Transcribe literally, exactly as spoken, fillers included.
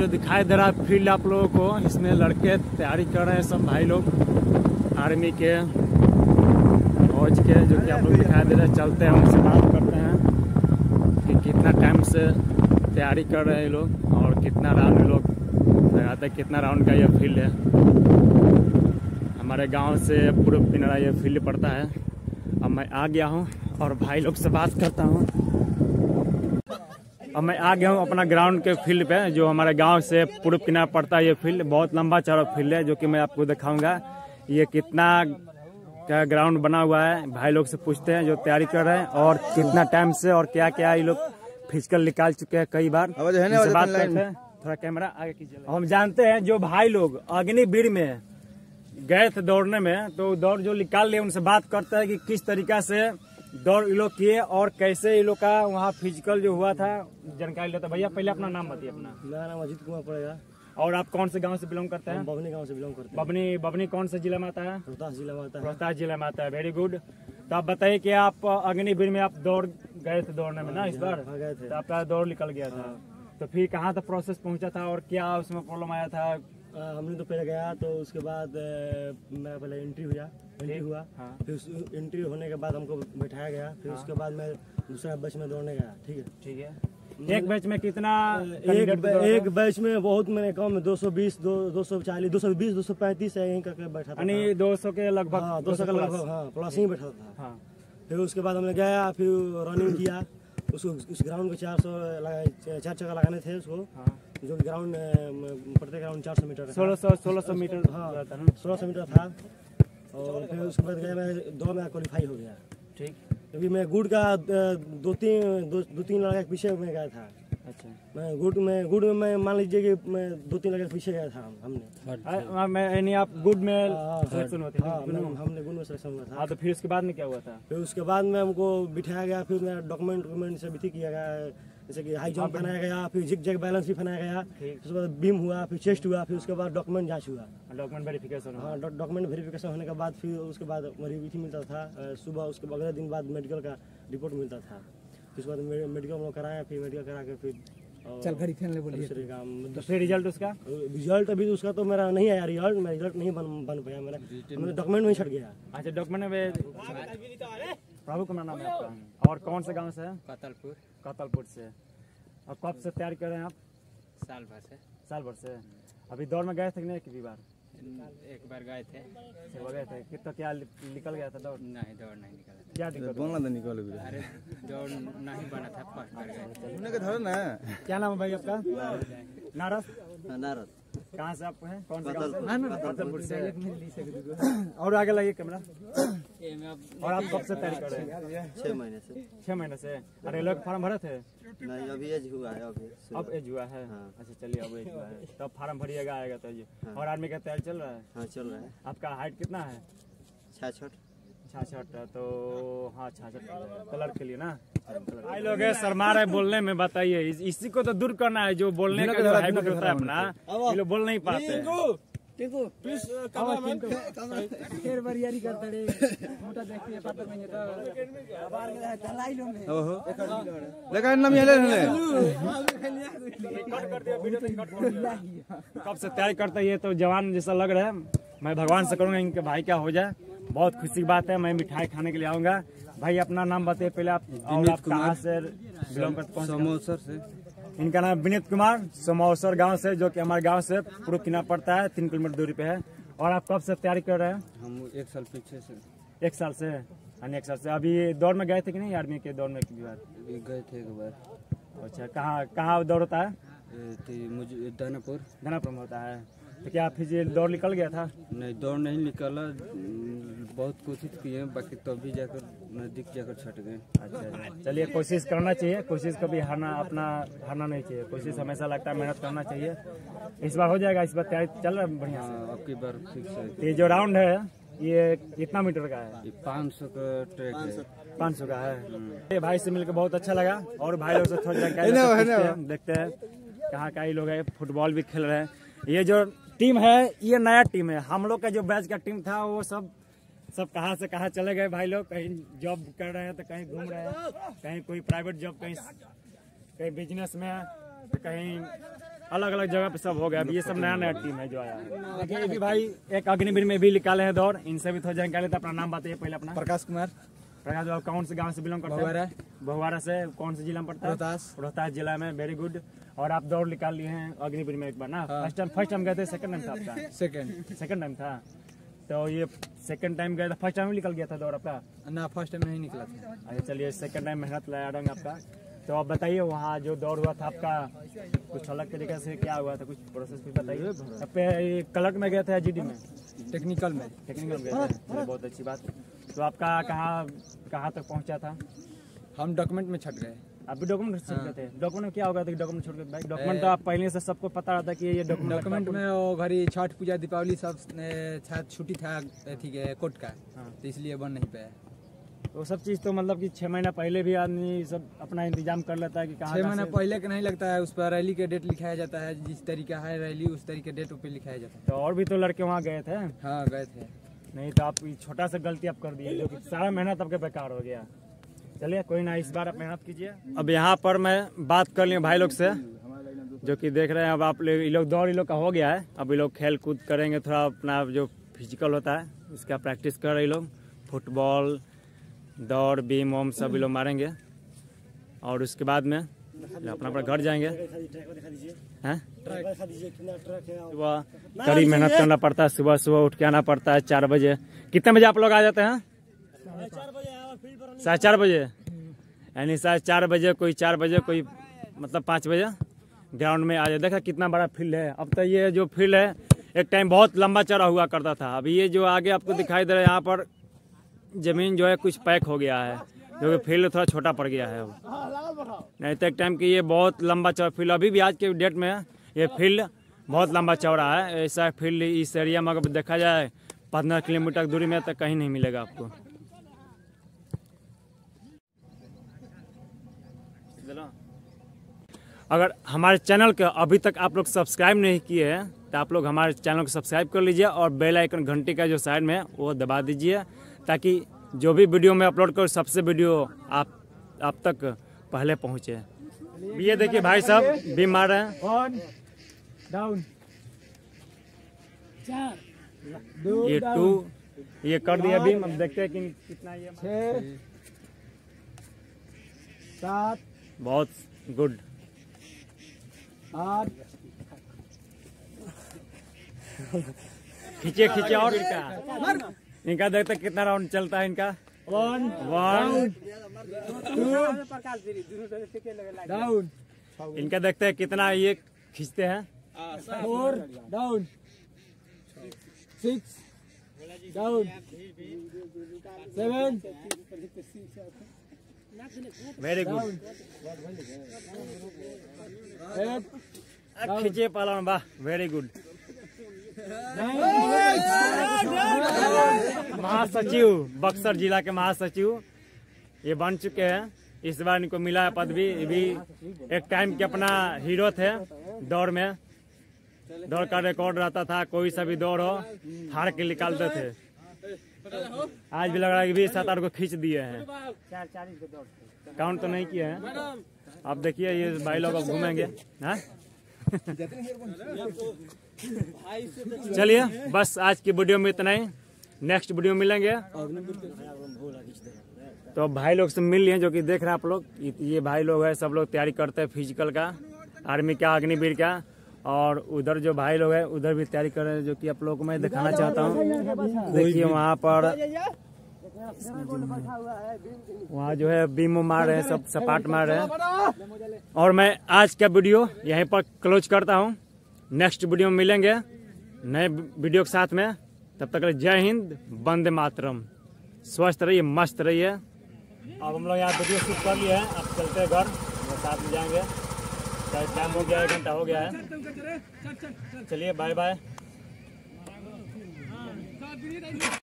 जो दिखाई दे रहा है फील्ड आप लोगों को, इसमें लड़के तैयारी कर रहे हैं सब भाई लोग आर्मी के फौज के, जो कि आप लोग दिखाई दे रहे हैं। चलते हैं उनसे बात करते हैं कि कितना टाइम से तैयारी कर रहे हैं ये लोग और कितना राउंड लोग लगाते हैं, कितना राउंड का ये फील्ड है। हमारे गांव से पूर्व किनारा ये फील्ड पड़ता है। अब मैं आ गया हूं और भाई लोग से बात करता हूं। अब मैं आ गया हूं अपना ग्राउंड के फील्ड पे, जो हमारे गांव से पूर्व किनारा पड़ता है। ये फील्ड बहुत लंबा चौड़ा फील्ड है, जो कि मैं आपको दिखाऊंगा ये कितना का ग्राउंड बना हुआ है। भाई लोग से पूछते हैं जो तैयारी कर रहे हैं और कितना टाइम से और क्या क्या ये लोग फिजिकल निकाल चुके हैं कई बार। है बात करते हैं, थोड़ा कैमरा आगे कीजिए। हम जानते हैं जो भाई लोग अग्निवीर में गए थे दौड़ने में, तो दौड़ जो निकाल लिए उनसे बात करते हैं कि किस तरीका से दौड़ ये लोग किए और कैसे ये लोग का वहाँ फिजिकल जो हुआ था जानकारी लेते। भैया पहले अपना नाम बताइए। अपना मेरा नाम अजीत कुमार पड़ेगा। और आप कौन से गांव से बिलोंग करते हैं? बबनी गांव से बिलोंग करते हैं। बबनी बबनी कौन से जिला में आता है? रोहतास जिला में आता है। रोहतास जिला में आता है। Very good. तो आप बताइए कि आप अग्निवीर में आप दौड़ गए थे दौड़ने में ना इस बार? हाँ गए थे। तो आपका दौड़ निकल गया था, तो फिर कहाँ तक प्रोसेस पहुंचा था और क्या उसमें प्रॉब्लम आया था? आ, हमने तो पहले गया, तो उसके बाद ए, मैं पहले एंट्री हुआ एंट्री हुआ हाँ। फिर उस एंट्री होने के बाद हमको बैठाया गया। फिर हाँ। उसके बाद मैं दूसरा बैच में दौड़ने गया। ठीक है ठीक है। एक बैच में कितना? एक एक बैच में बहुत मैंने कम दो सौ बीस दो सौ चालीस दो सौ बीस दो सौ पैंतीस यहीं करके बैठा था। यानी दो सौ के लगभग? हाँ, दो सौ के लगभग हाँ प्लस ही बैठा था। हाँ। फिर उसके बाद हमने गया, फिर रनिंग किया। उसको उस ग्राउंड को चार सौ चार चक्कर लगाने थे उसको। हाँ। जो ग्राउंड प्रत्येक ग्राउंड चार सौ मीटर सोलह सौ सोलह सौ मीटर हाँ था। सोलह सौ मीटर था। और फिर उसके बाद गया मैं दौड़ में क्वालिफाई हो गया। ठीक। अभी मैं गुड़ का दो तीन दो, दो तीन लड़के के पीछे में गया था। अच्छा। मैं गुड़ में गुड़ में मैं मान लीजिए कि मैं दो तीन लड़के के पीछे गया था। हमने मैं यानी आप गुड में सिलेक्शन हुआ था। हमने गुड़ में सिलेक्शन हुआ था। हाँ, तो फिर उसके बाद में क्या हुआ था? फिर उसके बाद में हमको बिठाया गया। फिर मेरा डॉक्यूमेंट वॉक्यूमेंट से भी किया गया, जैसे कि हाई जंप बनाया गया, फिर जिग जैग बैलेंस भी बनाया गया। उसके बाद बीम हुआ, फिर चेस्ट हुआ, फिर उसके बाद डॉक्यूमेंट जांच हुआ। Document verification? हाँ, डॉक्यूमेंट वेरिफिकेशन होने के बाद फिर उसके बाद रिव्यू मिलता था सुबह। उसके अगले दिन बाद मेडिकल का रिपोर्ट मिलता था। फिर उसके बाद मेडिकल हम लोग कराया, फिर मेडिकल करा के फिर चल खरी फैन ले बोलिए। तो फिर रिजल्ट उसका? रिजल्ट अभी उसका तो मेरा नहीं आया। रिजल्ट मेरा रिजल्ट नहीं बन बन पाया मेरा, मेरा डॉक्यूमेंट में छट गया। अच्छा, डॉक्यूमेंट में प्रभु का नाम है आपका? और कौन से गांव से है? कतलपुर। कतलपुर से। और कब से तैयारी कर रहे हैं आप? साल भर से। साल भर से। अभी दौड़ में गए थे कि नहीं किसी बार? एक बार गए थे। एक बार गए थे। कितना क्या निकल गया था दौड़? नहीं, दौड़ नहीं निकला था। क्या दिक्कत? निकल गया। अरे दौड़ नहीं बना था, फर्स्ट बार गए ना। क्या नाम है भाई आपका? नारद। नारद। कहाँ से आप हैं? कौन से गाँव से? कतलपुर से। और आगे लगे कैमरा। और आप कब से तैयारी कर रहे हैं? छह महीने से। छह महीने से। अरे लोग फार्म भरे थे? नहीं, अभी एज हुआ है। अभी अब एज हुआ है। हाँ। अच्छा, चलिए अब एज हुआ है तब फार्म भरिएगा, आएगा तो ये। हाँ। और आर्मी का तैयारी चल रहा है? हाँ, चल रहा है। आपका हाइट कितना है? छाछठ। छाछठ। तो हाँ, छाछठ कलर के लिए ना। भाई लोग शर्मा रहे बोलने में, बताइए इसी को तो दूर करना है, जो बोलने का जो हैबिट होता है अपना, ये लोग बोल नहीं पाते। टिंकू प्लीज फिर बरियारी करता रे मोटा देखिए पता नहीं तो बाहर में है चलाई लो में ओहो लेकिन ना मिले ले कट कर दिया वीडियो, कट कर दिया। कब से तैयारी करता है ये तो जवान जैसा लग रहा है। मैं भगवान से करूंगा इनके भाई क्या हो जाए। बहुत खुशी की बात है। मैं मिठाई खाने के लिए आऊंगा। भाई अपना नाम बताइए पहले आप, और आप कहाँ से बिलोंग करते हैं? समोसर से। इनका नाम विनीत कुमार, समोसर गांव से, जो कि हमारे गांव से पूर्व किनारा पड़ता है, तीन किलोमीटर दूरी पे है। और आप कब से तैयारी कर रहे हैं? हम एक साल पीछे से। एक साल से? यानी एक साल से। अभी दौड़ में गए थे कि नहीं आर्मी के दौड़ में? एक बार गए थे एक बार। अच्छा, कहाँ कहाँ दौड़ होता है? मुझे दानापुर। दानापुर में होता है। तो क्या फिर दौड़ निकल गया था? नहीं, दौड़ नहीं निकला। बहुत कोशिश किए, बाकी तब भी जाकर नजदीक जाकर छट गए। अच्छा, चलिए कोशिश करना चाहिए। कोशिश कभी हारना अपना हारना नहीं चाहिए। कोशिश हमेशा लगता है, मेहनत करना चाहिए। इस बार हो जाएगा। इस बार तैयारी चल रहा है बढ़िया से? अब की बार फिक्स है। ये जो राउंड है ये कितना मीटर का है? पाँच सौ का ट्रैक है। पाँच सौ का है। ये भाई से मिलकर बहुत अच्छा लगा। और भाई लोग से थोड़ा जानकारी देखते हैं कहाँ का ये लोग है। फुटबॉल भी खेल रहे हैं। ये जो टीम है ये नया टीम है। हम लोग का जो बैच का टीम था वो सब सब कहाँ से कहाँ चले गए भाई लोग। कहीं जॉब कर रहे हैं तो कहीं घूम रहे हैं, कहीं कोई प्राइवेट जॉब, कहीं कहीं बिजनेस में, तो कहीं अलग अलग जगह पे सब हो गया। अभी ये सब नया नया टीम है जो आया है। देखिए ये भी भाई एक अग्निवीर में भी निकाले हैं दौड़, इनसे भी थोड़ा जानकारी लेते। अपना नाम बताइए पहले अपना। प्रकाश कुमार। प्रकाश बाबू कौन से गांव से बिलोंग करते हैं? बहुवारा से। कौन से जिला में पड़ता है? रोहतास। रोहतास जिला में। Very good. और आप दौड़ निकाल लिए हैं अग्निवीर में एक बार ना? फर्स्ट टाइम फर्स्ट टाइम गए थे, सेकंड टाइम था आपका? सेकंड सेकंड टाइम था। तो ये सेकंड टाइम गए था, फर्स्ट टाइम निकल गया था दौड़ आपका? ना फर्स्ट टाइम नहीं निकला था। अच्छा चलिए, सेकंड टाइम मेहनत लगाया रंग आपका। तो आप बताइए वहाँ जो दौड़ हुआ था आपका कुछ अलग तरीके से क्या हुआ था, कुछ प्रोसेस कुछ बताइए। अब पे क्लर्क में गए थे या जीडी में? टेक्निकल में। टेक्निकल में गए थे, चलिए बहुत अच्छी बात। तो आपका कहाँ कहाँ तक पहुँचा था? हम डॉक्यूमेंट में छट गए। आप भी डॉक्यूमेंट छोड़ गए थे? डॉक्यूमेंट में क्या होगा था डॉक्यूमेंट छोड़ गए? डॉक्यूमेंट तो आप पहले से सबको पता रहता कि ये डॉक्यूमेंट डॉक्यूमेंट में वो घड़ी छठ पूजा दीपावली सब शायद छुट्टी था ठीक है कोर्ट का, तो इसलिए बन नहीं पाया। वो सब चीज़ तो मतलब कि छः महीना पहले भी आदमी सब अपना इंतजाम कर लेता है कि कहाँ छः महीना पहले का नहीं लगता है, उस पर रैली के डेट लिखाया जाता है, जिस तरीका है रैली उस तरीके डेट पे लिखाया जाता है। तो और भी तो लड़के वहाँ गए थे? हाँ गए थे। नहीं तो आप छोटा सा गलती आप कर दिए जो कि सारा मेहनत आपके बेकार हो गया। चलिए कोई ना, इस बार आप मेहनत कीजिए। अब यहाँ पर मैं बात कर लिया भाई लोग से जो कि देख रहे हैं। अब आप ये लोग दौड़ ये लोग का हो गया है, अब ये लोग खेल कूद करेंगे, थोड़ा अपना जो फिजिकल होता है उसका प्रैक्टिस कर रहे ये लोग। फुटबॉल, दौड़, बीम वोम सब ये लोग मारेंगे और उसके बाद में अपना अपना घर जाएंगे। हैं सुबह कड़ी मेहनत करना पड़ता है, सुबह सुबह उठ के आना पड़ता है चार बजे। कितने बजे आप लोग आ जाते हैं? साढ़े चार बजे, यानी साढ़े चार बजे, कोई चार बजे, कोई मतलब पाँच बजे ग्राउंड में आ जाए। देखा कितना बड़ा फील्ड है। अब तो ये जो फील्ड है एक टाइम बहुत लंबा चौड़ा हुआ करता था, अभी ये जो आगे आपको दिखाई दे रहा है यहाँ पर जमीन जो है कुछ पैक हो गया है, जो कि फील्ड थोड़ा छोटा पड़ गया है। नहीं तो एक टाइम की ये बहुत लंबा चौड़ा फील्ड, अभी भी आज के डेट में ये फील्ड बहुत लंबा चौड़ा है। ऐसा फील्ड इस एरिया में अगर देखा जाए पंद्रह किलोमीटर दूरी में तक कहीं नहीं मिलेगा आपको। अगर हमारे चैनल को अभी तक आप लोग सब्सक्राइब नहीं किए हैं तो आप लोग हमारे चैनल को सब्सक्राइब कर लीजिए और बेल आइकन घंटी का जो साइड में वो दबा दीजिए, ताकि जो भी वीडियो मैं अपलोड करूँ सबसे वीडियो आप आप तक पहले पहुँचे। ये देखिए भाई साहब बीम मार रहे हैं। वन डाउन, ये टू, ये कर दिया बीम। अब देखते हैं कि कितना ये छः, सात, बहुत गुड। आठ, खींचे खींचे और इनका इनका देखते कितना राउंड चलता है इनका। वन वन डाउन, इनका देखते हैं कितना ये खींचते हैं। Four down, six down, seven, very good. Eight, खींचे पालन, वाह वेरी गुड। महासचिव, बक्सर जिला के महासचिव ये बन चुके हैं। इस बार इनको मिला है पदवी। ये भी एक टाइम के अपना हीरो थे दौड़ में। दौड़ का रिकॉर्ड रहता था, कोई सा भी दौड़ हो हार के निकालते थे। आज भी लग रहा है कि भी सात आठ को खींच दिए हैं। काउंट तो नहीं किए हैं। अब देखिए ये भाई लोग अब घूमेंगे। हाँ चलिए बस आज की वीडियो में इतना ही, नेक्स्ट वीडियो मिलेंगे। तो भाई लोग से मिल लिए जो कि देख रहे हैं आप लोग, ये भाई लोग है सब लोग तैयारी करते हैं फिजिकल का, आर्मी का, अग्निवीर का। और उधर जो भाई लोग है उधर भी तैयारी कर रहे हैं जो कि आप लोगों को मैं दिखाना चाहता हूँ। देखिए वहाँ पर वहाँ जो है बीम मार रहे हैं, सब सपाट मार रहे हैं। और मैं आज का वीडियो यहीं पर क्लोज करता हूँ। नेक्स्ट वीडियो में मिलेंगे नए वीडियो के साथ में। तब तक जय हिंद, वंदे मातरम। स्वस्थ रहिए, मस्त रहिए। अब हम लोग यहाँ वीडियो शूट कर लिए हैं, अब चलते हैं घर, साथ में जाएंगे। टाइम हो गया, एक घंटा हो गया है। चलिए बाय बाय।